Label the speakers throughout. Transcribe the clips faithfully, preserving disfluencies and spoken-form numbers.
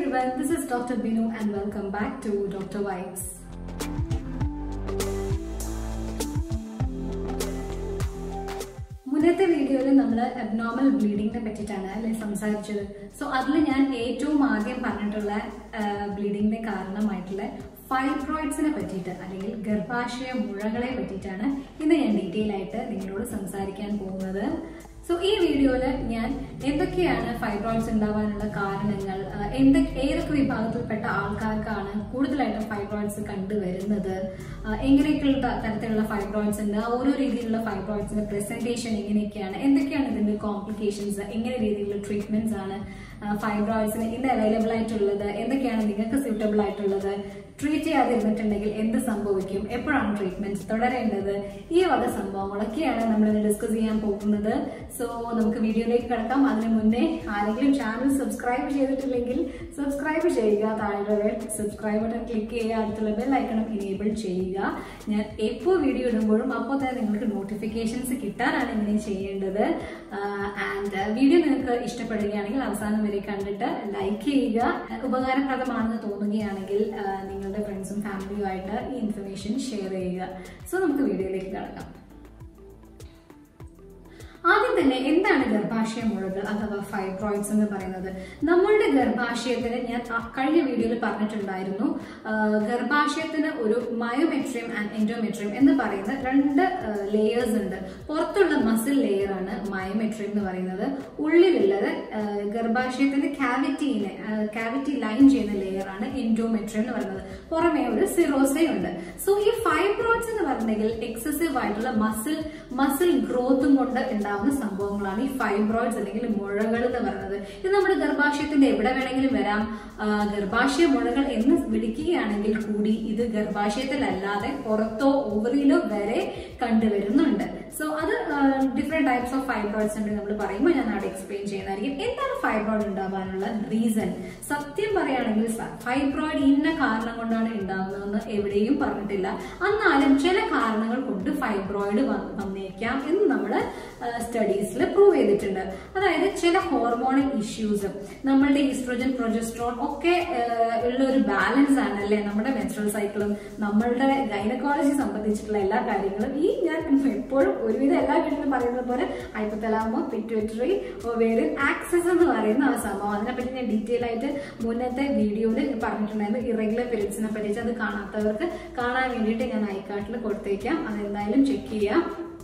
Speaker 1: everyone, this is Doctor Binu and welcome back to Doctor Vibes. മുന്നത്തെ വീഡിയോയിൽ നമ്മൾ abnormal ബ്ലീഡിങ്ങിനെ പറ്റിയിട്ടാണ് അല്ലെ സംസാരിച്ചത്. സോ അതിൽ ഞാൻ ഏറ്റവും ആദ്യം പറഞ്ഞിട്ടുള്ള ബ്ലീഡിങ്ങിന്റെ കാരണമായിട്ടുള്ള ഫൈബ്രോയിഡ്സിനെ പറ്റിയിട്ട് അല്ലെങ്കിൽ ഗർഭാശയ മുഴകളെ പറ്റിയിട്ടാണ് ഇന്ന് ഞാൻ ഡീറ്റെയിൽ ആയിട്ട് നിങ്ങളോട് സംസാരിക്കാൻ പോകുന്നത്. സോ ഈ വീഡിയോയിൽ ഞാൻ എന്തൊക്കെയാണ് ഫൈബ്രോയിഡ്സ് ഉണ്ടാവാനുള്ള കാരണങ്ങൾ, എന്തൊക്കെ ഏതൊക്കെ വിഭാഗത്തിൽപ്പെട്ട ആൾക്കാർക്കാണ് കൂടുതലായിട്ടും ഫൈബ്രോയിഡ്സ് കണ്ടുവരുന്നത്, എങ്ങനെയൊക്കെയുള്ള തരത്തിലുള്ള ഫൈബ്രോയിഡ്സ് ഉണ്ട്, ഓരോ രീതിയിലുള്ള ഫൈബ്രോയിഡ്സിന്റെ പ്രസന്റേഷൻ എങ്ങനെയൊക്കെയാണ്, എന്തൊക്കെയാണ് ഇതിന്റെ കോംപ്ലിക്കേഷൻസ്, എങ്ങനെ രീതിയിലുള്ള ട്രീറ്റ്മെന്റ്സ് ആണ് ഫൈബ്രോയിഡ്സിന് ഇന്ന് അവൈലബിൾ ആയിട്ടുള്ളത്, എന്തൊക്കെയാണ് നിങ്ങൾക്ക് സ്യൂട്ടബിൾ ആയിട്ടുള്ളത്, ട്രീറ്റ് ചെയ്യാതിരുന്നിട്ടുണ്ടെങ്കിൽ എന്ത് സംഭവിക്കും, എപ്പോഴാണ് ട്രീറ്റ്മെന്റ് തുടരേണ്ടത്, ഈ വക സംഭവങ്ങളൊക്കെയാണ് നമ്മൾ ഇന്ന് ഡിസ്കസ് ചെയ്യാൻ പോകുന്നത്. സോ നമുക്ക് വീഡിയോയിലേക്ക് കിടക്കാം. അതിന് മുന്നേ ആരെങ്കിലും ചാനൽ സബ്സ്ക്രൈബ് ചെയ്തിട്ടില്ലെങ്കിൽ സബ്സ്ക്രൈബ് ചെയ്യുക, താഴെ സബ്സ്ക്രൈബ് ബട്ടൺ ക്ലിക്ക് ചെയ്യുക, അടുത്തുള്ള ബെൽ ഐക്കണും എനേബിൾ ചെയ്യുക. ഞാൻ എപ്പോൾ വീഡിയോ ഇടുമ്പോഴും അപ്പോൾ തന്നെ നിങ്ങൾക്ക് നോട്ടിഫിക്കേഷൻസ് കിട്ടാനാണ് ഇങ്ങനെ ചെയ്യേണ്ടത്. ആൻഡ് വീഡിയോ നിങ്ങൾക്ക് ഇഷ്ടപ്പെടുകയാണെങ്കിൽ അവസാനം വരെ കണ്ടിട്ട് ലൈക്ക് ചെയ്യുക. ഉപകാരപ്രദമാണെന്ന് തോന്നുകയാണെങ്കിൽ നിങ്ങളുടെ ഫ്രണ്ട്സും ഫാമിലിയുമായിട്ട് ഈ ഇൻഫർമേഷൻ ഷെയർ ചെയ്യുക. സോ നമുക്ക് വീഡിയോയിലേക്ക് കിടക്കാം. ആദ്യം തന്നെ എന്താണ് ഗർഭാശയ മുഴകൾ അഥവാ ഫൈബ്രോയിഡ്സ് എന്ന് പറയുന്നത്? നമ്മളുടെ ഗർഭാശയത്തിന് ഞാൻ കഴിഞ്ഞ വീഡിയോയിൽ പറഞ്ഞിട്ടുണ്ടായിരുന്നു, ഗർഭാശയത്തിന് ഒരു മയോമെട്രിയം ആൻഡ് എൻഡോമെട്രിയം എന്ന് പറയുന്ന രണ്ട് ലെയേഴ്സ് ഉണ്ട്. പുറത്തുള്ള മസിൽ ലെയർ ആണ് മയോമെട്രിയം എന്ന് പറയുന്നത്. ഉള്ളിലുള്ളത് ഗർഭാശയത്തിന്റെ ക്യാവിറ്റിനെ ക്യാവിറ്റി ലൈൻ ചെയ്യുന്ന ലെയർ ആണ് എൻഡോമെട്രിയം എന്ന് പറയുന്നത്. പുറമേ ഒരു സിറോസയും ഉണ്ട്. സോ ഈ ഫൈബ്രോയിഡ്സ് എന്ന് പറഞ്ഞെങ്കിൽ എക്സസീവ് ആയിട്ടുള്ള മസിൽ മസിൽ ഗ്രോത്തും കൊണ്ട് ഉണ്ടാവുന്ന സംഭവങ്ങളാണ് ഈ ഫൈബ്രോയിഡ്സ് അല്ലെങ്കിൽ മുഴകൾ എന്ന് പറയുന്നത്. ഇത് നമ്മുടെ ഗർഭാശയത്തിന്റെ എവിടെ വേണമെങ്കിലും വരാം. ഗർഭാശയ മുഴകൾ എന്ന് വിളിക്കുകയാണെങ്കിൽ കൂടി ഇത് ഗർഭാശയത്തിലല്ലാതെ പുറത്തോ ഓവറിയിലോ വരെ കണ്ടുവരുന്നുണ്ട്. സോ അത് ഡിഫറെന്റ് ടൈപ്സ് ഓഫ് ഫൈബ്രോയിഡ്സ് ഉണ്ട്. നമ്മൾ പറയുമ്പോൾ ഞാൻ അവിടെ എക്സ്പ്ലെയിൻ ചെയ്യുന്നതായിരിക്കും. എന്താണ് ഫൈബ്രോയിഡ് ഉണ്ടാവാനുള്ള റീസൺ? സത്യം പറയുകയാണെങ്കിൽ ഫൈബ്രോയിഡ് ഇന്ന കാരണം കൊണ്ടാണ് ഉണ്ടാകുന്നതെന്ന് എവിടെയും പറഞ്ഞിട്ടില്ല. എന്നാലും ചില കാരണങ്ങൾ കൊണ്ട് ഫൈബ്രോയിഡ് വന്നേക്കാം എന്ന് നമ്മൾ സ്റ്റഡീസിൽ പ്രൂവ് ചെയ്തിട്ടുണ്ട്. അതായത് ചില ഹോർമോണൽ ഇഷ്യൂസ്, നമ്മളുടെ ഈസ്ട്രോജൻ പ്രൊജസ്ട്രോൺ ഒക്കെ ഉള്ള ഒരു ബാലൻസ് ആണ് അല്ലെ നമ്മുടെ മെൻസ്ട്രൽ സൈക്കിളും നമ്മളുടെ ഗൈനക്കോളജി സംബന്ധിച്ചിട്ടുള്ള എല്ലാ കാര്യങ്ങളും. ഈ ഞാൻ എപ്പോഴും ഒരുവിധം എല്ലാ വീട്ടിലും പറയുന്നത് പോലെ ഹൈപ്പോതലാമോ പിറ്റ്യൂട്ടറി ഓവേറിയൻ ആക്സിസ് എന്ന് പറയുന്ന ആ സംഭവം, അതിനെപ്പറ്റി ഞാൻ ഡീറ്റെയിൽ ആയിട്ട് മുന്നത്തെ വീഡിയോയിൽ പറഞ്ഞിട്ടുണ്ടായിരുന്നു. ഇറഗുലർ പീരിയഡ്സിനെ പറ്റിച്ച് അത് കാണാത്തവർക്ക് കാണാൻ വേണ്ടിയിട്ട് ഞാൻ ഐക്കാർട്ടിൽ കൊടുത്തേക്കാം, അതെന്തായാലും ചെക്ക് ചെയ്യാം.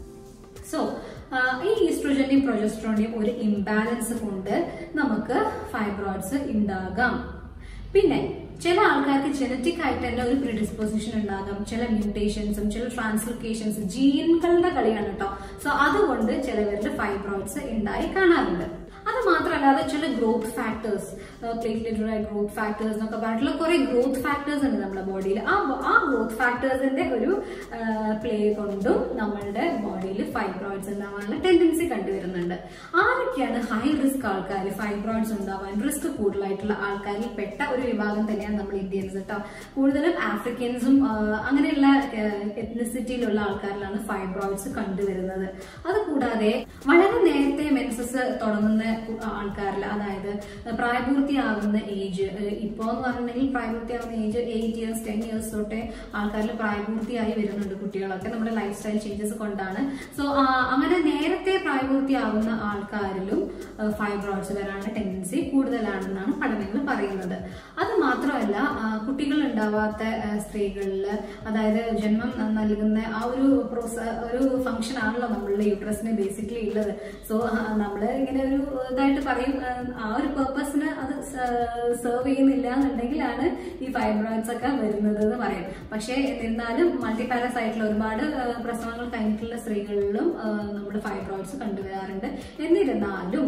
Speaker 1: സോ ഈ ഈസ്ട്രോജന്റെയും പ്രൊജസ്ട്രോണിന്റെയും ഒരു ഇംബാലൻസ് കൊണ്ട് നമുക്ക് ഫൈബ്രോയിഡ്സ് ഉണ്ടാകാം. പിന്നെ ചില ആൾക്കാർക്ക് ജനറ്റിക് ആയിട്ട് തന്നെ ഒരു പ്രിഡിസ്പോസിഷൻ ഉണ്ടാകാം. ചില മ്യൂട്ടേഷൻസും ചില ട്രാൻസ്ലോക്കേഷൻസ് ജീനുകളുടെ കളിയാണ് കേട്ടോ. സോ അതുകൊണ്ട് ചിലവരിൽ ഫൈബ്രോയിഡ്സ് ഉണ്ടായി കാണാറുണ്ട്. അത് മാത്രമല്ലാതെ ചില growth factors, platelet growth factors എന്നൊക്കെ പറഞ്ഞിട്ടുള്ള കുറെ ഗ്രോത്ത് ഫാക്ടേഴ്സ് ഉണ്ട് നമ്മുടെ ബോഡിയിൽ. ആ ആ ഗ്രോത്ത് ഫാക്ടേഴ്സിന്റെ ഒരു പ്ലേ കൊണ്ടും നമ്മളുടെ ബോഡിയിൽ ഫൈബ്രോയിഡ്സ് ഉണ്ടാവാനുള്ള ടെൻഡൻസി കണ്ടുവരുന്നുണ്ട്. ആരൊക്കെയാണ് ഹൈ റിസ്ക് ആൾക്കാർ, ഫൈബ്രോയിഡ്സ് ഉണ്ടാവാൻ റിസ്ക് കൂടുതലായിട്ടുള്ള ആൾക്കാരിൽ പെട്ട ഒരു വിഭാഗം തന്നെയാണ് നമ്മൾ ഇന്ത്യൻസ് കേട്ടോ. കൂടുതലും ആഫ്രിക്കൻസും അങ്ങനെയുള്ള എത്നിസിറ്റിയിലുള്ള ആൾക്കാരിലാണ് ഫൈബ്രോയിഡ്സ് കണ്ടുവരുന്നത്. അതുകൂടാതെ വളരെ നേരത്തെ മെൻസസ് തുടങ്ങുന്ന ആൾക്കാരിൽ, അതായത് പ്രായപൂർത്തിയാവുന്ന ഏജ്, ഇപ്പോ എന്ന് പറഞ്ഞിട്ടുണ്ടെങ്കിൽ പ്രായപൂർത്തിയാവുന്ന age eight years ten years തൊട്ടേ ആൾക്കാരിൽ പ്രായപൂർത്തിയായി വരുന്നുണ്ട് കുട്ടികളൊക്കെ നമ്മുടെ ലൈഫ് സ്റ്റൈൽ ചേഞ്ചസ് കൊണ്ടാണ്. സോ അങ്ങനെ നേരത്തെ പ്രായപൂർത്തിയാവുന്ന ആൾക്കാരിലും ഫൈബ്രോയിഡ്സ് വരാനുള്ള ടെൻഡൻസി കൂടുതലാണെന്നാണ് പഠനങ്ങൾ പറയുന്നത്. അത് മാത്രമല്ല കുട്ടികൾ ഉണ്ടാവാത്ത സ്ത്രീകളിൽ, അതായത് ജന്മം നൽകുന്ന ആ ഒരു പ്രോസ ഒരു ഫംഗ്ഷൻ ആണല്ലോ നമ്മളുടെ യൂട്രസിന് ബേസിക്കലി ഉള്ളത്. സോ നമ്മള് ഇങ്ങനെ ഒരു ഇതായിട്ട് പറയും, ആ ഒരു പേർപ്പസിന് അത് സെർവ് ചെയ്യുന്നില്ല എന്നുണ്ടെങ്കിലാണ് ഈ ഫൈബ്രോയിഡ്സ് ഒക്കെ വരുന്നത് എന്ന് പറയും. പക്ഷെ എന്നിരുന്നാലും മൾട്ടിപാരസ് ആയിട്ടുള്ള ഒരുപാട് പ്രസവങ്ങൾ കഴിഞ്ഞിട്ടുള്ള സ്ത്രീകളിലും നമ്മുടെ ഫൈബ്രോയിഡ്സ് കണ്ടുവരാറുണ്ട്. എന്നിരുന്നാലും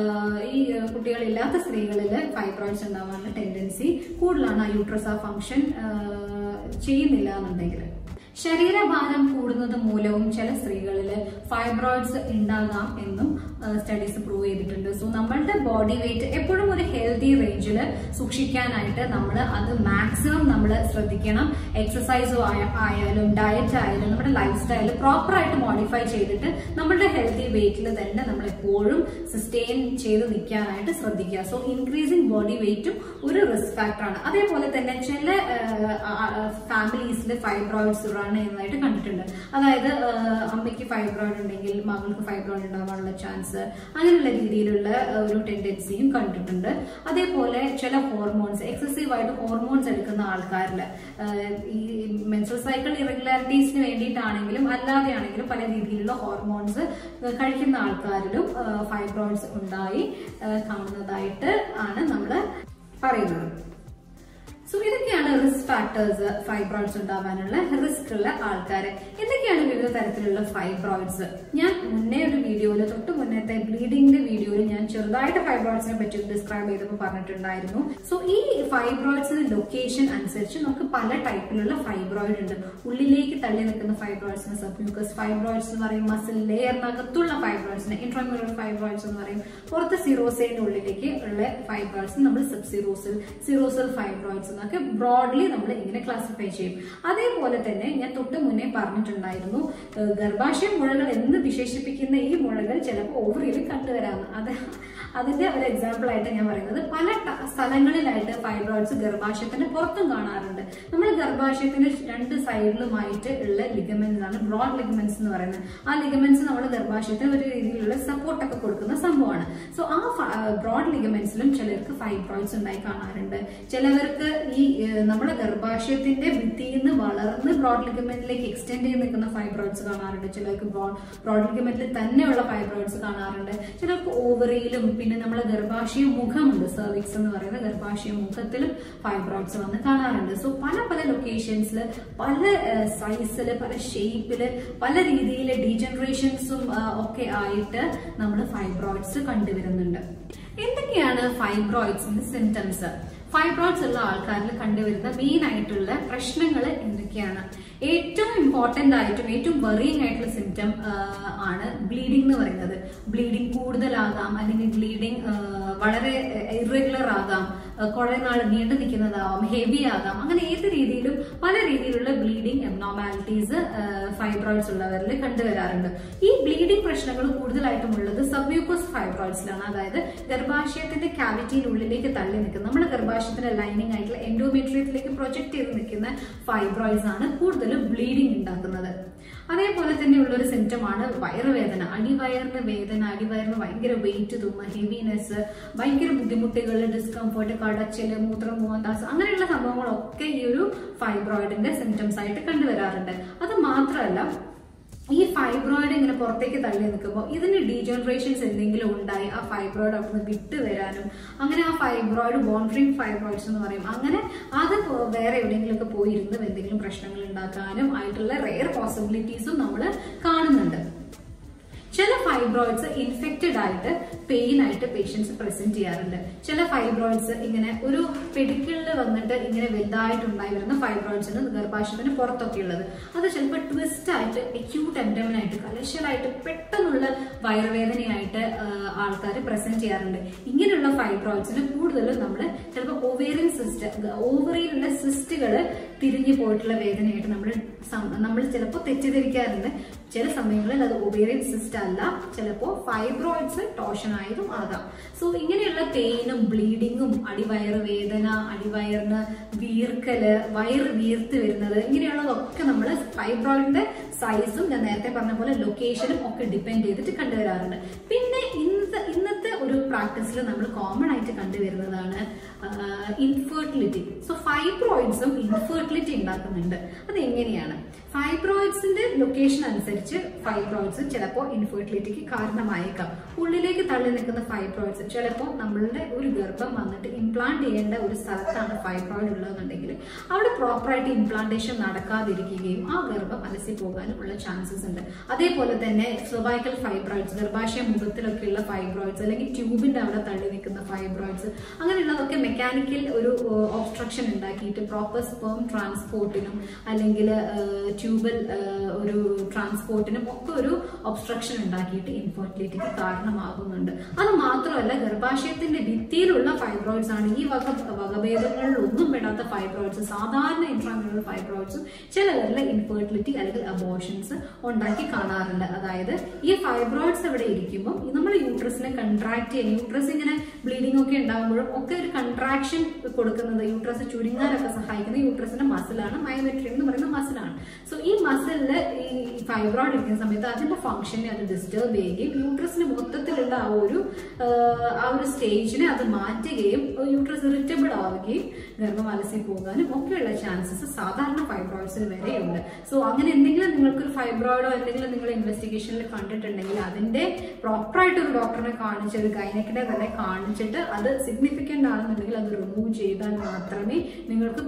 Speaker 1: ഈ കുട്ടികളില്ലാത്ത സ്ത്രീകളിൽ ഫൈബ്രോയിഡ്സ് ഉണ്ടാവാനുള്ള ടെൻഡൻസി കൂടുതലാണ്, ആ യൂട്രസ് ആ ഫംഗ്ഷൻ ചെയ്യുന്നില്ല എന്നുണ്ടെങ്കിൽ. ശരീരഭാരം കൂടുന്നത് മൂലവും ചില സ്ത്രീകളിൽ ഫൈബ്രോയിഡ്സ് ഉണ്ടാകാം എന്നും സ്റ്റഡീസ് പ്രൂവ് ചെയ്തിട്ടുണ്ട്. സോ നമ്മളുടെ ബോഡി വെയിറ്റ് എപ്പോഴും ഒരു ഹെൽത്തി റേഞ്ചിൽ സൂക്ഷിക്കാനായിട്ട് നമ്മൾ അത് മാക്സിമം നമ്മൾ ശ്രദ്ധിക്കണം. എക്സസൈസോ ആയാലും ഡയറ്റ് ആയാലും നമ്മുടെ ലൈഫ് സ്റ്റൈൽ പ്രോപ്പറായിട്ട് മോഡിഫൈ ചെയ്തിട്ട് നമ്മളുടെ ഹെൽത്തി വെയിറ്റിൽ തന്നെ നമ്മൾ എപ്പോഴും സസ്റ്റെയിൻ ചെയ്ത് നിൽക്കാനായിട്ട് ശ്രദ്ധിക്കുക. സോ ഇൻക്രീസിങ് ബോഡി വെയിറ്റും ഒരു റിസ്ക് ഫാക്ടറാണ്. അതേപോലെ തന്നെ ചില ഫാമിലീസിൽ ഫൈബ്രോയിഡ്സ് റൺ ചെയ്യുന്നതായിട്ട് കണ്ടിട്ടുണ്ട്. അതായത് അമ്മയ്ക്ക് ഫൈബ്രോയിഡ് ഉണ്ടെങ്കിൽ മകൾക്ക് ഫൈബ്രോയിഡ് ഉണ്ടാവാനുള്ള ചാൻസ്, അങ്ങനെയുള്ള രീതിയിലുള്ള ഒരു ടെൻഡൻസിയും കണ്ടിട്ടുണ്ട്. അതേപോലെ ചില ഹോർമോൺസ് എക്സസീവ് ആയിട്ട് ഹോർമോൺസ് എടുക്കുന്ന ആൾക്കാരിൽ ഈ മെൻസ്ട്രുവൽ സൈക്കിൾ ഇറഗുലാരിറ്റീസിന് വേണ്ടിയിട്ടാണെങ്കിലും അല്ലാതെയാണെങ്കിലും പല രീതിയിലുള്ള ഹോർമോൺസ് കഴിക്കുന്ന ആൾക്കാരിലും ഫൈബ്രോയിഡ്സ് ഉണ്ടായി കാണുന്നതായിട്ട് ആണ് നമ്മൾ പറയുന്നത്. സോ ഇതൊക്കെയാണ് റിസ്ക് ഫാക്ടേഴ്സ് ഫൈബ്രോയിഡ്സ് ഉണ്ടാവാനുള്ള റിസ്ക് ഉള്ള ആൾക്കാർ. എന്തൊക്കെയാണ് വിവിധ തരത്തിലുള്ള ഫൈബ്രോയിഡ്സ്? ഞാൻ മുന്നേ ഒരു വീഡിയോയിൽ തൊട്ട് മുന്നത്തെ ബ്ലീഡിംഗിന്റെ വീഡിയോയിൽ ഞാൻ ചെറുതായിട്ട് ഫൈബ്രോയിഡ്സിനെ പറ്റി ഡിസ്ക്രൈബ് ചെയ്തപ്പോൾ പറഞ്ഞിട്ടുണ്ടായിരുന്നു. സോ ഈ ഫൈബ്രോയിഡ്സിന്റെ ലൊക്കേഷൻ അനുസരിച്ച് നമുക്ക് പല ടൈപ്പിലുള്ള ഫൈബ്രോയിഡ് ഉണ്ട്. ഉള്ളിലേക്ക് തള്ളി നിൽക്കുന്ന ഫൈബ്രോയിഡ്സിന് സബ്മ്യൂക്കസ് ഫൈബ്രോയിഡ്സ് എന്ന് പറയും. മസിൽ ലെയറിനകത്തുള്ള ഫൈബ്രോയിഡ്സിന് ഇൻട്രാമ്യൂറൽ ഫൈബ്രോയിഡ്സ് എന്ന് പറയും. പുറത്ത് സിറോസൈന്റെ ഉള്ളിലേക്ക് ഉള്ള ഫൈബ്രോയിഡ്സ് നമ്മൾ സബ് സിറോസൽ സിറോസൽ ഫൈബ്രോയിഡ്സ് ഒക്കെ ബ്രോഡ്ലി നമ്മൾ ഇങ്ങനെ ക്ലാസിഫൈ ചെയ്യും. അതേപോലെ തന്നെ ഞാൻ തൊട്ട് മുന്നേ പറഞ്ഞിട്ടുണ്ടായിരുന്നു, ഗർഭാശയ മുഴകൾ എന്ന് വിശേഷിപ്പിക്കുന്ന ഈ മുഴകൾ ചിലപ്പോൾ ഓവറിയിൽ കണ്ടുവരാമെന്ന്. അത് അതിന്റെ ഒരു എക്സാമ്പിൾ ആയിട്ട് ഞാൻ പറയുന്നത് പല സ്ഥലങ്ങളിലായിട്ട് ഫൈബ്രോയിഡ്സ് ഗർഭാശയത്തിന് പുറത്തും കാണാറുണ്ട്. നമ്മൾ ഗർഭാശയത്തിന്റെ രണ്ട് സൈഡിലുമായിട്ട് ഉള്ള ലിഗമെന്റ്സ് ആണ് ബ്രോഡ് ലിഗമെന്റ്സ് എന്ന് പറയുന്നത്. ആ ലിഗമെന്റ്സ് നമ്മൾ ഗർഭാശയത്തിന് ഒരു രീതിയിലുള്ള സപ്പോർട്ട് ഒക്കെ കൊടുക്കുന്ന സംഭവമാണ്. സോ ആ ബ്രോഡ് ലിഗമെന്റ്സിലും ചിലർക്ക് ഫൈബ്രോയിഡ്സ് ഉണ്ടായി കാണാറുണ്ട്. ചിലവർക്ക് ഈ നമ്മുടെ ഗർഭാശയത്തിന്റെ ഭിത്തിയിൽ നിന്ന് വളർന്ന് ബ്രോഡ് ലിഗമെന്റിലേക്ക് എക്സ്റ്റെൻഡ് ചെയ്ത് നിൽക്കുന്ന ഫൈബ്രോയിഡ്സ് കാണാറുണ്ട്. ചിലർക്ക് ബ്രോഡ് ലിഗമെന്റിൽ തന്നെയുള്ള ഫൈബ്രോയിഡ്സ് കാണാറുണ്ട്. ചിലർക്ക് ഓവറിയിലും പിന്നെ നമ്മളെ ഗർഭാശയ മുഖമുണ്ട്, സെർവിക്സ് എന്ന് പറയുന്ന ഗർഭാശയ മുഖത്തിലും ഫൈബ്രോയിഡ്സ് വന്ന് കാണാറുണ്ട്. സോ പല പല ലൊക്കേഷൻസിൽ പല സൈസില് പല ഷേപ്പില് പല രീതിയിലെ ഡീജനറേഷൻസും ഒക്കെ ആയിട്ട് നമ്മൾ ഫൈബ്രോയിഡ്സ് കണ്ടുവരുന്നുണ്ട്. എന്തൊക്കെയാണ് ഫൈബ്രോയിഡ്സിന്റെ സിംറ്റംസ്? ഫൈബ്രോയിഡ്സ് ഉള്ള ആൾക്കാരിൽ കണ്ടുവരുന്ന മെയിൻ ആയിട്ടുള്ള പ്രശ്നങ്ങൾ എന്തൊക്കെയാണ്? ഏറ്റവും ഇമ്പോർട്ടന്റ് ആയിട്ടും ഏറ്റവും വറിയിങ് ആയിട്ടുള്ള സിംറ്റം ആണ് ബ്ലീഡിംഗ് എന്ന് പറയുന്നത്. ബ്ലീഡിംഗ് കൂടുതലാകാം, അല്ലെങ്കിൽ ബ്ലീഡിംഗ് വളരെ ഇറഗുലർ ആകാം, കുറെ നാൾ നീണ്ടു നിൽക്കുന്നതാവാം, ഹെവി ആകാം. അങ്ങനെ ഏത് രീതിയിലും പല രീതിയിലുള്ള ബ്ലീഡിംഗ് എബ്നോർമാലിറ്റീസ് ഫൈബ്രോയിഡ്സ് ഉള്ളവരിൽ കണ്ടുവരാറുണ്ട്. ഈ ബ്ലീഡിംഗ് പ്രശ്നങ്ങൾ കൂടുതലായിട്ടും ഉള്ളത് സബ്മ്യൂക്കസ് ഫൈബ്രോയിഡ്സിലാണ്. അതായത് ഗർഭാശയത്തിന്റെ കാവിറ്റിയിലുള്ളിലേക്ക് തള്ളി നിൽക്കുന്ന നമ്മുടെ ഗർഭാശയത്തിന്റെ ലൈനിങ് ആയിട്ടുള്ള എൻഡോമെട്രിയത്തിലേക്ക് പ്രൊജക്ട് ചെയ്ത് നിൽക്കുന്ന ഫൈബ്രോയിഡ്സ് ആണ് കൂടുതൽ ബ്ലീഡിംഗ് ഉണ്ടാക്കുന്നത്. അതേപോലെ തന്നെ ഉള്ളൊരു സിംറ്റമാണ് വയറുവേദന. അടിവയറിന് വേദന, അടിവയറിന് ഭയങ്കര വെയിറ്റ് തോന്നുക, ഹെവിനെസ്, ഭയങ്കര ബുദ്ധിമുട്ടുകൾ, ഡിസ്കംഫർട്ട്, കടച്ചില്, മൂത്രം പോകാൻ താസ്, അങ്ങനെയുള്ള സംഭവങ്ങളൊക്കെ ഈ ഒരു ഫൈബ്രോയിഡിന്റെ സിംറ്റംസ് ആയിട്ട് കണ്ടുവരാറുണ്ട്. അത് മാത്രമല്ല, ഈ ഫൈബ്രോയിഡ് ഇങ്ങനെ പുറത്തേക്ക് തള്ളി നിൽക്കുമ്പോൾ ഇതിന് ഡീജനറേഷൻസ് എന്തെങ്കിലും ഉണ്ടായി ആ ഫൈബ്രോയിഡ് അവിടെ നിന്ന് വിട്ട് വരാനും, അങ്ങനെ ആ ഫൈബ്രോയിഡ് ബോൺഡ്രിങ് ഫൈബ്രോയിഡ്സ് എന്ന് പറയും, അങ്ങനെ അത് വേറെ എവിടെയെങ്കിലുമൊക്കെ പോയിരുന്ന് എന്തെങ്കിലും പ്രശ്നങ്ങൾ ഉണ്ടാക്കാനും ആയിട്ടുള്ള റെയർ പോസിബിലിറ്റീസും നമ്മൾ കാണുന്നുണ്ട്. ചില ഫൈബ്രോയിഡ്സ് ഇൻഫെക്റ്റഡ് ആയിട്ട് പെയിൻ ആയിട്ട് പേഷ്യൻസ് പ്രസന്റ് ചെയ്യാറുണ്ട്. ചില ഫൈബ്രോയിഡ്സ് ഇങ്ങനെ ഒരു പെഡിക്കിളിൽ വന്നിട്ട് ഇങ്ങനെ വലുതായിട്ടുണ്ടായി വരുന്ന ഫൈബ്രോയിഡ്സിന് ഗർഭാശയത്തിന് പുറത്തൊക്കെ ഉള്ളത് അത് ചിലപ്പോൾ ട്വിസ്റ്റ് ആയിട്ട് അക്യൂട്ട് അബ്ഡമനായിട്ട് കലശലായിട്ട് പെട്ടെന്നുള്ള വയറുവേദനയായിട്ട് ആൾക്കാർ പ്രസന്റ് ചെയ്യാറുണ്ട്. ഇങ്ങനെയുള്ള ഫൈബ്രോയിഡ്സിന് കൂടുതലും നമ്മൾ ചിലപ്പോൾ ഓവേറിയൻ സിസ്റ്റ്, ഓവറിയിലുള്ള സിസ്റ്റുകൾ തിരിഞ്ഞു പോയിട്ടുള്ള വേദനയായിട്ട് നമ്മൾ നമ്മൾ ചിലപ്പോൾ തെറ്റിദ്ധരിക്കാറുണ്ട്. ചില സമയങ്ങളിൽ അത് ഒവേറിയൻ സിസ്റ്റ് അല്ല, ചിലപ്പോൾ ഫൈബ്രോയിഡ്സ് ടോഷൻ ആയതും ആകാം. സോ ഇങ്ങനെയുള്ള പെയിനും ബ്ലീഡിങ്ങും അടിവയറ് വേദന, അടിവയറിന് വീർക്കല്, വയറ് വീർത്ത് വരുന്നത്, ഇങ്ങനെയുള്ളതൊക്കെ നമ്മൾ ഫൈബ്രോയിഡിന്റെ സൈസും ഞാൻ നേരത്തെ പറഞ്ഞ പോലെ ലൊക്കേഷനും ഒക്കെ ഡിപ്പെൻഡ് ചെയ്തിട്ട് കണ്ടുവരാറുണ്ട്. പിന്നെ ഇന്നത്തെ ഇന്നത്തെ ഒരു പ്രാക്ടീസിൽ നമ്മൾ കോമൺ ആയിട്ട് കണ്ടുവരുന്നതാണ് ഇൻഫെർട്ടിലിറ്റി. സോ ഫൈബ്രോയിഡ്സും ഇൻഫെർട്ടിലിറ്റി ഉണ്ടാക്കുന്നുണ്ട്. അത് എങ്ങനെയാണ്? ഫൈബ്രോയിഡ്സിന്റെ ലൊക്കേഷൻ അനുസരിച്ച് ഫൈബ്രോയിഡ്സ് ചിലപ്പോൾ ഇൻഫെർട്ടിലിറ്റിക്ക് കാരണമായേക്കാം. ഉള്ളിലേക്ക് തള്ളി നിൽക്കുന്ന ഫൈബ്രോയിഡ്സ് ചിലപ്പോൾ നമ്മളുടെ ഒരു ഗർഭം വന്നിട്ട് ഇംപ്ലാന്റ് ചെയ്യേണ്ട ഒരു സ്ഥലത്താണ് ഫൈബ്രോയിഡ് ഉള്ളതെന്നുണ്ടെങ്കിൽ അവിടെ പ്രോപ്പറായിട്ട് ഇംപ്ലാന്റേഷൻ നടക്കാതിരിക്കുകയും ആ ഗർഭം അലസി പോകാനും ഉള്ള ചാൻസസ് ഉണ്ട്. അതേപോലെ തന്നെ സെർവൈക്കൽ ഫൈബ്രോയിഡ്സ്, ഗർഭാശയ മുഖത്തിലൊക്കെയുള്ള ഫൈബ്രോയിഡ്സ്, അല്ലെങ്കിൽ ട്യൂബിന്റെ അവിടെ തള്ളി നിൽക്കുന്ന ഫൈബ്രോയിഡ്സ്, അങ്ങനെയുള്ളതൊക്കെ മെക്കാനിക്കൽ ഒരു ഒബ്സ്ട്രക്ഷൻ ഉണ്ടാക്കിയിട്ട് പ്രോപ്പർ സ്പേം ട്രാൻസ്പോർട്ടിനും അല്ലെങ്കിൽ ട്യൂബൽ ഒരു ട്രാൻസ്പോർട്ടിനും ഒക്കെ ഒരു ഒബ്സ്ട്രക്ഷൻ ഉണ്ടാക്കിയിട്ട് ഇൻഫെർട്ടിലിറ്റിക്ക് കാരണമാകുന്നുണ്ട്. അത് മാത്രമല്ല, ഗർഭാശയത്തിന്റെ ഭിത്തിയിലുള്ള ഫൈബ്രോയിഡ്സ് ആണ് ഈ വക വകഭേദങ്ങളിൽ ഒന്നും പെടാത്ത ഫൈബ്രോയിഡ്സ്, സാധാരണ ഇൻട്രാമ്യൂറൽ ഫൈബ്രോയിഡ്സും ചിലവരിലെ ഇൻഫെർട്ടിലിറ്റി അല്ലെങ്കിൽ അബോർഷൻസ് ഉണ്ടാക്കി കാണാറുണ്ട്. അതായത് ഈ ഫൈബ്രോയിഡ്സ് ഇവിടെ ഇരിക്കുമ്പോൾ നമ്മൾ യൂട്രസിനെ കൺട്രാക്ട് ചെയ്യുന്ന, യൂട്രസ് ഇങ്ങനെ ബ്ലീഡിംഗ് ഒക്കെ ഉണ്ടാകുമ്പോഴും ഒക്കെ ഒരു കൺട്രാക്ഷൻ കൊടുക്കുന്നത്, യൂട്രസ് ചുരുങ്ങാനൊക്കെ സഹായിക്കുന്ന യൂട്രസിന്റെ മസിലാണ് മയോമെട്രിയം എന്ന് പറയുന്ന മസിലാണ്. സോ ഈ മസിലില് ഈ ഫൈബ്രോയിഡ് ഇരിക്കുന്ന സമയത്ത് അതിന്റെ ഫംഗ്ഷനെ അത് ഡിസ്റ്റർബ് ചെയ്യുകയും യൂട്രസിന് മൊത്തത്തിലുള്ള ആ ഒരു ആ ഒരു സ്റ്റേജിനെ അത് മാറ്റുകയും യൂട്രസ് ഇറിറ്റബിൾ ആവുകയും ഗർഭം അലസി പോകാനും ഒക്കെയുള്ള ചാൻസസ് സാധാരണ ഫൈബ്രോയിഡ്സിൽ വരെയുണ്ട്. സോ അങ്ങനെ എന്തെങ്കിലും നിങ്ങൾക്കൊരു ഫൈബ്രോയിഡോ എന്തെങ്കിലും നിങ്ങൾ ഇൻവെസ്റ്റിഗേഷനിൽ കണ്ടിട്ടുണ്ടെങ്കിൽ അതിന്റെ പ്രോപ്പറായിട്ട് ഒരു ഡോക്ടറിനെ കാണിച്ച് ഒരു ഗൈനക്കിനെ തന്നെ കാണിച്ചിട്ട് അത് സിഗ്നിഫിക്കന്റ് ആണെന്നുണ്ടെങ്കിൽ അത് റിമൂവ് ചെയ്താൽ മാത്രമേ നിങ്ങൾക്ക്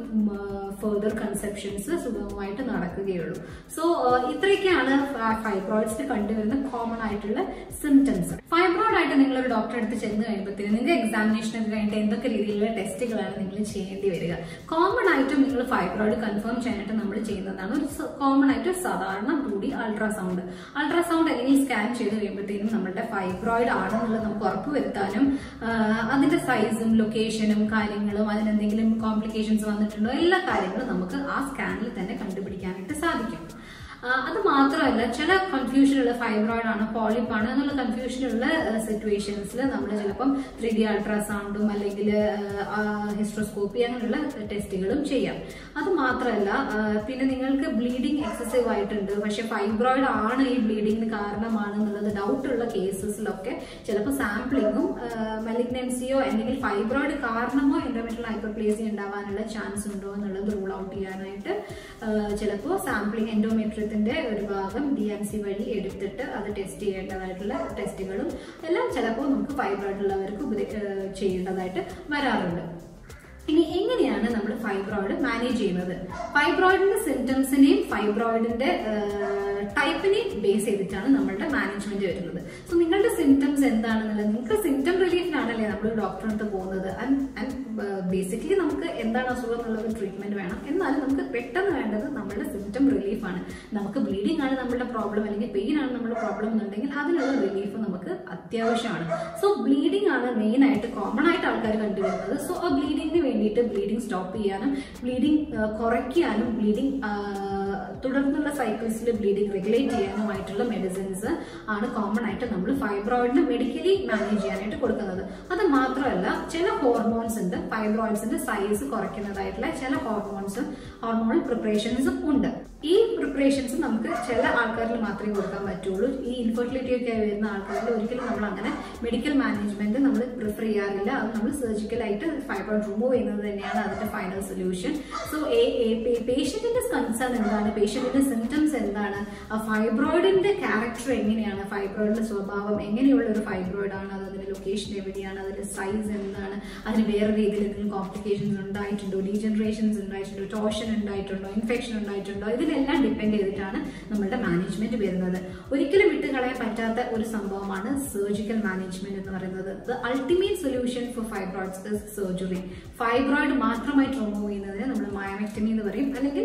Speaker 1: ഫെർദർ കൺസെപ്ഷൻസ് സുഗമമായിട്ട് നടക്കുകയുള്ളൂ. സോ ഇത്രയൊക്കെയാണ് ഫൈബ്രോയിഡ്സിന് കണ്ടുവരുന്ന കോമൺ ആയിട്ടുള്ള സിംറ്റംസ്. ഫൈബ്രോയിഡ് ആയിട്ട് നിങ്ങൾ ഒരു ഡോക്ടറെ അടുത്ത് ചെന്ന് കഴിയുമ്പോഴത്തേക്കും നിങ്ങൾക്ക് എക്സാമിനേഷൻ ഒക്കെ കഴിഞ്ഞിട്ട് എന്തൊക്കെ രീതിയിലുള്ള ടെസ്റ്റുകളാണ് നിങ്ങൾ ചെയ്യേണ്ടി വരിക. കോമൺ ആയിട്ടും നിങ്ങൾ ഫൈബ്രോയിഡ് കൺഫേം ചെയ്യാനായിട്ട് നമ്മൾ ചെയ്യുന്നതാണ് ഒരു കോമൺ ആയിട്ട് സാധാരണ ടു ഡി അൾട്രാസൗണ്ട്. അൾട്രാസൗണ്ട് അല്ലെങ്കിൽ സ്കാൻ ചെയ്ത് കഴിയുമ്പോഴത്തേക്കും നമ്മുടെ ഫൈബ്രോയിഡ് ആണെന്നുള്ളത് നമുക്ക് ഉറപ്പുവരുത്താനും അതിന്റെ സൈസും ലൊക്കേഷനും കാര്യങ്ങളും അതിനെന്തെങ്കിലും കോംപ്ലിക്കേഷൻസ് വന്നിട്ടുണ്ടോ എല്ലാ കാര്യങ്ങളും നമുക്ക് ആ സ്കാനിൽ തന്നെ കണ്ടുപിടിക്കാനായിട്ട് സാധിക്കും. അത് മാത്രമല്ല, ചില കൺഫ്യൂഷനുള്ള ഫൈബ്രോയിഡ് ആണ് പോളിപ്പാണ് എന്നുള്ള കൺഫ്യൂഷനുള്ള സിറ്റുവേഷൻസിൽ നമ്മൾ ചിലപ്പം ത്രീ ഡി അൾട്രാസൗണ്ടും അല്ലെങ്കിൽ ഹിസ്ട്രോസ്കോപ്പി അങ്ങനെയുള്ള ടെസ്റ്റുകളും ചെയ്യാം. അത് മാത്രമല്ല, പിന്നെ നിങ്ങൾക്ക് ബ്ലീഡിങ് എക്സസീവ് ആയിട്ടുണ്ട് പക്ഷെ ഫൈബ്രോയിഡ് ആണ് ഈ ബ്ലീഡിങ്ങിന് കാരണമാണ് എന്നുള്ളത് ഡൗട്ടുള്ള കേസസിലൊക്കെ ചിലപ്പോൾ സാമ്പിളിങ്ങും മലിഗ്നൻസിയോ അല്ലെങ്കിൽ ഫൈബ്രോയിഡ് കാരണമോ എൻഡോമെട്രിയൽ ഹൈപ്പർപ്ലേസിയ ഉണ്ടാവാനുള്ള ചാൻസ് ഉണ്ടോ എന്നുള്ളത് റൂൾ ഔട്ട് ചെയ്യാനായിട്ട് ചിലപ്പോൾ സാമ്പിളിംഗ് എൻഡോമെട്രിയ ഒരു ഭാഗം ഡി എം സി വഴി എടുത്തിട്ട് അത് ടെസ്റ്റ് ചെയ്യേണ്ടതായിട്ടുള്ള ടെസ്റ്റുകളും എല്ലാം ചിലപ്പോൾ നമുക്ക് ഫൈബ്രോയിഡ് ഉള്ളവർക്ക് ചെയ്യേണ്ടതായിട്ട് വരാറുണ്ട്. ഇനി എങ്ങനെയാണ് നമ്മൾ ഫൈബ്രോയിഡ് മാനേജ് ചെയ്യുന്നത്? ഫൈബ്രോയിഡിന്റെ സിംറ്റംസിനെയും ഫൈബ്രോയിഡിന്റെ ടൈപ്പിനെയും ബേസ് ചെയ്തിട്ടാണ് നമ്മളുടെ മാനേജ്മെന്റ് വരുന്നത്. സോ നിങ്ങളുടെ സിംറ്റംസ് എന്താണെന്നുള്ളത്, നിങ്ങൾക്ക് സിംറ്റം റിലീഫിനാണല്ലേ നമ്മൾ ഡോക്ടറിനടുത്ത് പോകുന്നത്. ആൻഡ് ബേസിക്കലി നമുക്ക് എന്താണ് അസുഖം എന്നുള്ളത് ട്രീറ്റ്മെന്റ് വേണം. എന്നാൽ നമുക്ക് പെട്ടെന്ന് വേണ്ടത് നമ്മുടെ സിംറ്റം റിലീഫാണ്. നമുക്ക് ബ്ലീഡിംഗ് ആണ് നമ്മുടെ പ്രോബ്ലം അല്ലെങ്കിൽ പെയിൻ ആണ് നമ്മുടെ പ്രോബ്ലം എന്നുണ്ടെങ്കിൽ അതിനുള്ള റിലീഫ് നമുക്ക് അത്യാവശ്യമാണ്. സോ ബ്ലീഡിംഗ് ആണ് മെയിൻ ആയിട്ട് കോമൺ ആയിട്ട് ആൾക്കാർ കണ്ടുവരുന്നത്. സോ ആ ബ്ലീഡിങ്ങിന് വേണ്ടിയിട്ട് ബ്ലീഡിംഗ് സ്റ്റോപ്പ് ചെയ്യാനും ബ്ലീഡിംഗ് കുറയ്ക്കാനും ബ്ലീഡിംഗ് തുടർന്നുള്ള സൈക്കിൾസിൽ ബ്ലീഡിംഗ് റെഗുലേറ്റ് ചെയ്യാനുമായിട്ടുള്ള മെഡിസിൻസ് ആണ് കോമൺ ആയിട്ട് നമ്മൾ ഫൈബ്രോയിഡിന് മെഡിക്കലി മാനേജ് ചെയ്യാനായിട്ട് കൊടുക്കുന്നത്. അത് മാത്രമല്ല, ചില ഹോർമോൺസ് ഉണ്ട് ഫൈബ്രോയിഡ്സിന്റെ സൈസ് കുറയ്ക്കുന്നതായിട്ടുള്ള ചില ഹോർമോൺസും ഹോർമോണൽ പ്രിപ്പറേഷൻസും ഉണ്ട്. ഈ പ്രിപ്പറേഷൻസ് നമുക്ക് ചില ആൾക്കാരിൽ മാത്രമേ കൊടുക്കാൻ പറ്റുള്ളൂ. ഈ ഇൻഫെർട്ടിലിറ്റി ഒക്കെ വരുന്ന ആൾക്കാരിൽ ഒരിക്കലും നമ്മൾ അങ്ങനെ മെഡിക്കൽ മാനേജ്മെന്റ് നമ്മൾ പ്രിഫർ ചെയ്യാറില്ല. അത് നമ്മൾ സർജിക്കലായിട്ട് ഫൈബ്രോയിഡ് റിമൂവ് ചെയ്യുന്നത് തന്നെയാണ് അതിന്റെ ഫൈനൽ സൊല്യൂഷൻ. സോ പേഷ്യന്റിന്റെ കൺസേൺ എന്താണ്, പേഷ്യന്റിന്റെ സിംറ്റംസ് എന്താണ്, ഫൈബ്രോയിഡിന്റെ ക്യാരക്ടർ എങ്ങനെയാണ്, ഫൈബ്രോയിഡിന്റെ സ്വഭാവം എങ്ങനെയുള്ള ഒരു ഫൈബ്രോയിഡ് ആണ്, അത് അതിന്റെ ലൊക്കേഷൻ എവിടെയാണ്, അതിന്റെ സൈസ് എന്താണ്, അതിന് വേറെ രീതിയിൽ എന്തെങ്കിലും കോംപ്ലിക്കേഷൻസ് ഉണ്ടായിട്ടുണ്ടോ, ഡീജനറേഷൻസ് ഉണ്ടായിട്ടുണ്ടോ, ടോഷൻ ഉണ്ടായിട്ടുണ്ടോ, ഇൻഫെക്ഷൻ ഉണ്ടായിട്ടുണ്ടോ, ഇതിലെല്ലാം ഡിപ്പെൻഡ് ചെയ്തിട്ടാണ് നമ്മളുടെ മാനേജ്മെന്റ് വരുന്നത്. ഒരിക്കലും വിട്ടുകളയാൻ പറ്റാത്ത ഒരു സംഭവമാണ് സർജിക്കൽ മാനേജ്മെന്റ് എന്ന് പറയുന്നത്. The ultimate solution for fibroids is surgery. Fibroid മാത്രമായിട്ട് റിമൂവ് ചെയ്യുന്നതിന് നമ്മൾ മയോമെക്ടമി എന്ന് പറയും. അല്ലെങ്കിൽ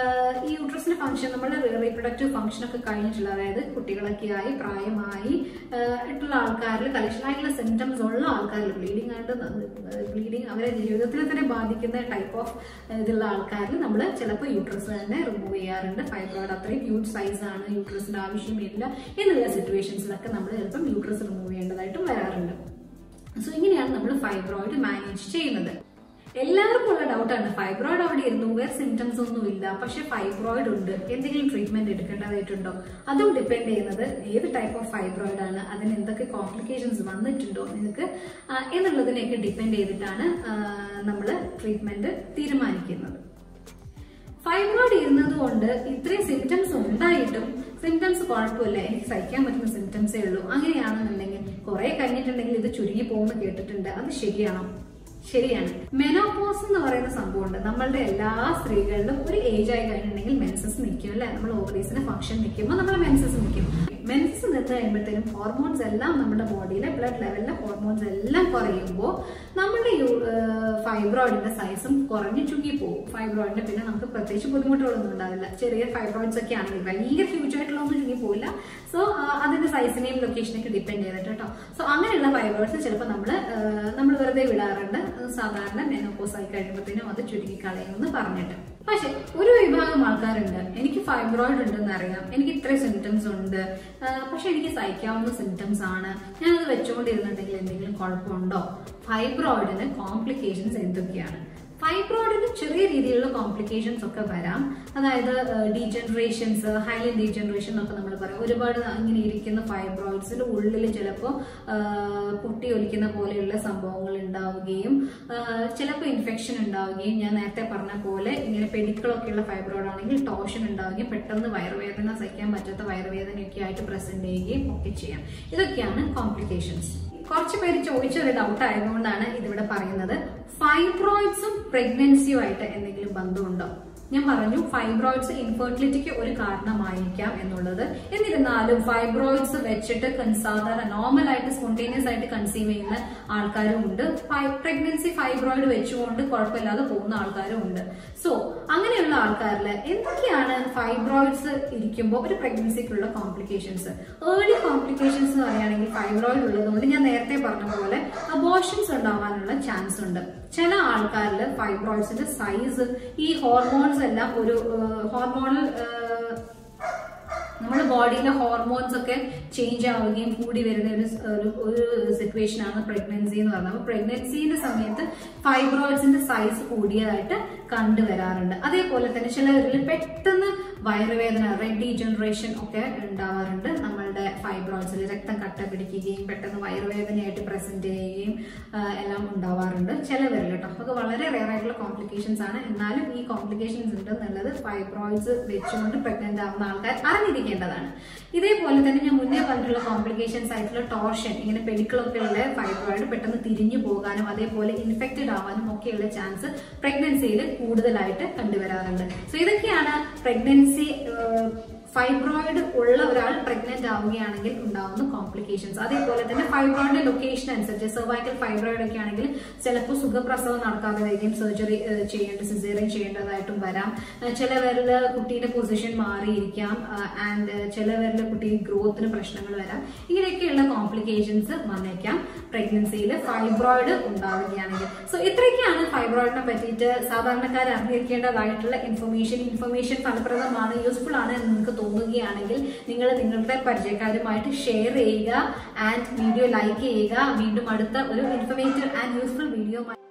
Speaker 1: ഈ യൂട്രസിന്റെ ഫംഗ്ഷൻ, നമ്മുടെ റീപ്രൊഡക്റ്റീവ് ഫംഗ്ഷൻ ഒക്കെ കഴിഞ്ഞിട്ടുള്ള, അതായത് കുട്ടികളൊക്കെ ആയി പ്രായമായി ആയിട്ടുള്ള ആൾക്കാരിൽ കലക്ഷനായിട്ടുള്ള സിംറ്റംസ് ഉള്ള ആൾക്കാരിൽ ബ്ലീഡിംഗ് ആയിട്ട് ബ്ലീഡിങ് അവരെ ജീവിതത്തിൽ തന്നെ ബാധിക്കുന്ന ടൈപ്പ് ഓഫ് ഇതുള്ള ആൾക്കാരിൽ നമ്മൾ ചിലപ്പോൾ യൂട്രസ് തന്നെ റിമൂവ് ചെയ്യാറുണ്ട്. ഫൈബ്രോയിഡ് അത്രയും ഹ്യൂജ് സൈസ് ആണ്, യൂട്രസിന്റെ ആവശ്യമില്ല എന്നുള്ള സിറ്റുവേഷൻസിലൊക്കെ നമ്മൾ ചിലപ്പം യൂട്രസ് റിമൂവ് ചെയ്യേണ്ടതായിട്ടും വരാറുണ്ട്. സോ ഇങ്ങനെയാണ് നമ്മൾ ഫൈബ്രോയിഡ് മാനേജ് ചെയ്യുന്നത്. എല്ലാവർക്കും ഉള്ള ഡൗട്ടാണ്, ഫൈബ്രോയിഡ് അവിടെ ഇരുന്നു, വേറെ സിംറ്റംസ് ഒന്നും ഇല്ല, പക്ഷെ ഫൈബ്രോയിഡ് ഉണ്ട്, എന്തെങ്കിലും ട്രീറ്റ്മെന്റ് എടുക്കേണ്ടതായിട്ടുണ്ടോ? അതും ഡിപ്പെൻഡ് ചെയ്യുന്നത് ഏത് ടൈപ്പ് ഓഫ് ഫൈബ്രോയിഡ് ആണ്, അതിന് എന്തൊക്കെ കോംപ്ലിക്കേഷൻസ് വന്നിട്ടുണ്ടോ നിങ്ങൾക്ക് എന്നുള്ളതിനെയൊക്കെ ഡിപ്പെൻഡ് ചെയ്തിട്ടാണ് നമ്മൾ ട്രീറ്റ്മെന്റ് തീരുമാനിക്കുന്നത്. ഫൈബ്രോയിഡ് ഇരുന്നത് കൊണ്ട് ഇത്രയും സിംറ്റംസ് ഉണ്ടായിട്ടും സിംറ്റംസ് കുഴപ്പമില്ല, എനിക്ക് സഹിക്കാൻ പറ്റുന്ന സിംറ്റംസേ ഉള്ളൂ, അങ്ങനെയാണെന്നുണ്ടെങ്കിൽ കുറെ കഴിഞ്ഞിട്ടുണ്ടെങ്കിൽ ഇത് ചുരുങ്ങി പോകുമെന്ന് കേട്ടിട്ടുണ്ട്. അത് ശരിയാണോ? ശരിയാണ്. മെനോപോസ് എന്ന് പറയുന്ന സംഭവമുണ്ട്. നമ്മളുടെ എല്ലാ സ്ത്രീകളിലും ഒരു ഏജ് ആയി കഴിഞ്ഞിട്ടുണ്ടെങ്കിൽ മെൻസസ് നിൽക്കും അല്ലെ. നമ്മൾ ഓവറീസിന് ഫംഗ്ഷൻ നിൽക്കുമ്പോൾ നമ്മുടെ മെൻസസ് നിൽക്കും. മെൻസസ് നിന്ന് കഴിയുമ്പോഴത്തേനും ഹോർമോൺസ് എല്ലാം നമ്മുടെ ബോഡിയിലെ ബ്ലഡ് ലെവലിലെ ഹോർമോൺസ് എല്ലാം കുറയുമ്പോൾ നമ്മുടെ ഫൈബ്രോയിഡിന്റെ സൈസും കുറഞ്ഞു ചുരുങ്ങി പോകും. ഫൈബ്രോയിഡിന്റെ പിന്നെ നമുക്ക് പ്രത്യേകിച്ച് ബുദ്ധിമുട്ടുകളൊന്നും ഉണ്ടാവില്ല. ചെറിയ ഫൈബ്രോയിഡ്സ് ഒക്കെ ആണെങ്കിൽ ഭയങ്കര ഹ്യൂജ് ആയിട്ടുള്ള ഒന്നും ചുരുങ്ങി പോവില്ല. സോ അതിന്റെ സൈസിനെയും ലൊക്കേഷനൊക്കെ ഡിപ്പെൻഡ് ചെയ്തിട്ട് കേട്ടോ. സോ അങ്ങനെയുള്ള ഫൈബ്രോയിഡ്സ് ചിലപ്പോൾ നമ്മൾ നമ്മൾ വെറുതെ വിടാറുണ്ട്. സാധാരണ മെനോപോസ് ആയി കഴിയുമ്പോഴത്തേനും അത് ചുരുക്കി കളയുമെന്ന് പറഞ്ഞിട്ട്. പക്ഷെ ഒരു വിഭാഗം ആൾക്കാരുണ്ട്, എനിക്ക് ഫൈബ്രോയിഡ് ഉണ്ടെന്ന് അറിയാം, എനിക്ക് ഇത്രയും സിംറ്റംസ് ഉണ്ട്, പക്ഷെ എനിക്ക് സഹിക്കാവുന്ന സിംറ്റംസ് ആണ്, ഞാനത് വെച്ചുകൊണ്ടിരുന്നുണ്ടെങ്കിൽ എന്തെങ്കിലും കുഴപ്പമുണ്ടോ? ഫൈബ്രോയിഡിന് കോംപ്ലിക്കേഷൻസ് എന്തൊക്കെയാണ്? ഫൈബ്രോയിഡിന് ചെറിയ രീതിയിലുള്ള കോംപ്ലിക്കേഷൻസ് ഒക്കെ വരാം. അതായത് ഡീജനറേഷൻസ്, ഹൈലൈൻ ഡീജനറേഷൻ എന്നൊക്കെ നമ്മൾ പറയാം. ഒരുപാട് ഇങ്ങനെ ഇരിക്കുന്ന ഫൈബ്രോയിഡ്സിന്റെ ഉള്ളിൽ ചിലപ്പോൾ പൊട്ടി ഒലിക്കുന്ന പോലെയുള്ള സംഭവങ്ങൾ ഉണ്ടാവുകയും ചിലപ്പോൾ ഇൻഫെക്ഷൻ ഉണ്ടാവുകയും, ഞാൻ നേരത്തെ പറഞ്ഞ പോലെ ഇങ്ങനെ പെഡിക്കിളൊക്കെയുള്ള ഫൈബ്രോയിഡ് ആണെങ്കിൽ ടോഷൻ ഉണ്ടാവുകയും പെട്ടെന്ന് വയറുവേദന സഹിക്കാൻ പറ്റാത്ത വയറുവേദനയൊക്കെ ആയിട്ട് പ്രസന്റ് ചെയ്യുകയും ഒക്കെ ചെയ്യാം. ഇതൊക്കെയാണ് കോംപ്ലിക്കേഷൻസ്. കുറച്ച് പേര് ചോദിച്ചൊരു ഡൗട്ട് ആയതുകൊണ്ടാണ് ഇതിവിടെ പറയുന്നത്. ഫൈബ്രോയിഡ്സും പ്രഗ്നൻസിയും ആയിട്ട് എന്തെങ്കിലും ബന്ധമുണ്ടോ? ഞാൻ പറഞ്ഞു ഫൈബ്രോയിഡ്സ് ഇൻഫെർട്ടിലിറ്റിക്ക് ഒരു കാരണമായിരിക്കാം എന്നുള്ളത്. എന്നിരുന്നാലും ഫൈബ്രോയിഡ്സ് വെച്ചിട്ട് സാധാരണ നോർമൽ ആയിട്ട് സ്പോണ്ടേനിയസ് ആയിട്ട് കൺസീവ് ചെയ്യുന്ന ആൾക്കാരും ഉണ്ട്. പ്രഗ്നൻസി ഫൈബ്രോയിഡ് വെച്ചുകൊണ്ട് കുഴപ്പമില്ലാതെ പോകുന്ന ആൾക്കാരും ഉണ്ട്. സോ അങ്ങനെയുള്ള ആൾക്കാരിൽ എന്തൊക്കെയാണ് ഫൈബ്രോയിഡ്സ് ഇരിക്കുമ്പോൾ ഒരു പ്രഗ്നൻസിക്കുള്ള കോംപ്ലിക്കേഷൻസ്? ഏർലി കോംപ്ലിക്കേഷൻസ് എന്ന് പറയുകയാണെങ്കിൽ ഫൈബ്രോയിഡ് ഉള്ളതുകൊണ്ട് ഞാൻ നേരത്തെ പറഞ്ഞ പോലെ അബോർഷൻസ് ഉണ്ടാവാനുള്ള ചാൻസ് ഉണ്ട്. ചില ആൾക്കാരിൽ ഫൈബ്രോയിഡ്സിന്റെ സൈസ്, ഈ ഹോർമോൺസ് എല്ലാം ഒരു ഹോർമോണൽ നമ്മുടെ ബോഡിയിലെ ഹോർമോൺസ് ഒക്കെ ചേഞ്ച് ആവുകയും കൂടി വരുന്ന ഒരു ഒരു സിറ്റുവേഷൻ ആണ് പ്രഗ്നൻസി എന്ന് പറയുന്നത്. അപ്പൊ പ്രഗ്നൻസിന്റെ സമയത്ത് ഫൈബ്രോയിഡ്സിന്റെ സൈസ് കൂടിയതായിട്ട് കണ്ടുവരാറുണ്ട്. അതേപോലെ തന്നെ ചിലവരിൽ പെട്ടെന്ന് വയറുവേദന, റെഡ് ഡീജനറേഷൻ ഒക്കെ ഉണ്ടാവാറുണ്ട്. നമ്മളുടെ ഫൈബ്രോയിഡ്സിൽ രക്തം കട്ട പിടിക്കുകയും പെട്ടെന്ന് വയറുവേദനയായിട്ട് പ്രസന്റ് ചെയ്യുകയും എല്ലാം ഉണ്ടാവാറുണ്ട് ചിലവരിൽ കേട്ടോ. അതൊക്കെ വളരെ റെയർ ആയിട്ടുള്ള കോംപ്ലിക്കേഷൻസ് ആണ്. എന്നാലും ഈ കോംപ്ലിക്കേഷൻസ് ഉണ്ടെന്നുള്ളത് ഫൈബ്രോയിഡ്സ് വെച്ചുകൊണ്ട് പ്രഗ്നന്റ് ആവുന്ന ആൾക്കാർ അറിഞ്ഞിരിക്കേണ്ടതാണ്. ഇതേപോലെ തന്നെ ഞാൻ മുന്നേ പറഞ്ഞിട്ടുള്ള കോംപ്ലിക്കേഷൻസ് ആയിട്ടുള്ള ടോർഷൻ, ഇങ്ങനെ പെഡിക്കിളൊക്കെ ഉള്ള ഫൈബ്രോയിഡ് പെട്ടെന്ന് തിരിഞ്ഞു പോകാനും അതേപോലെ ഇൻഫെക്റ്റഡ് ആവാനും ഒക്കെയുള്ള ചാൻസ് പ്രഗ്നൻസിയിൽ കൂടുതലായിട്ട് കണ്ടുവരാറുണ്ട്. സോ ഇതൊക്കെയാണ് പ്രഗ്നൻസി ഫൈബ്രോയിഡ് ഉള്ള ഒരാൾ പ്രഗ്നന്റ് ആവുകയാണെങ്കിൽ ഉണ്ടാവുന്ന കോംപ്ലിക്കേഷൻസ്. അതേപോലെ തന്നെ ഫൈബ്രോയിഡിന്റെ ലൊക്കേഷൻ അനുസരിച്ച് സെർവൈക്കൽ ഫൈബ്രോയിഡ് ഒക്കെ ആണെങ്കിൽ ചിലപ്പോൾ സുഖപ്രസവം നടക്കാതെ വരികയും സർജറി ചെയ്യേണ്ട സിസേറിയൻ ചെയ്യേണ്ടതായിട്ടും വരാം. ചിലവരിൽ കുട്ടീന്റെ പൊസിഷൻ മാറിയിരിക്കാം. ആൻഡ് ചിലവരിൽ കുട്ടി ഗ്രോത്തിന് പ്രശ്നങ്ങൾ വരാം. ഇങ്ങനെയൊക്കെയുള്ള കോംപ്ലിക്കേഷൻസ് വന്നേക്കാം പ്രഗ്നൻസിയിൽ ഫൈബ്രോയിഡ് ഉണ്ടാവുകയാണെങ്കിൽ. സോ ഇത്രയൊക്കെയാണ് ഫൈബ്രോയിഡിനെ പറ്റിയിട്ട് സാധാരണക്കാർ അറിഞ്ഞിരിക്കേണ്ടതായിട്ടുള്ള ഇൻഫർമേഷൻ. ഇൻഫർമേഷൻ ഫലപ്രദമാണ്, യൂസ്ഫുൾ ആണ് എന്ന് നിങ്ങൾക്ക് തോന്നുകയാണെങ്കിൽ നിങ്ങൾ നിങ്ങളുടെ പരിചയക്കാരുമായിട്ട് ഷെയർ ചെയ്യുക ആൻഡ് വീഡിയോ ലൈക്ക് ചെയ്യുക. വീണ്ടും അടുത്ത ഒരു ഇൻഫർമേറ്റീവ് ആൻഡ് യൂസ്ഫുൾ വീഡിയോ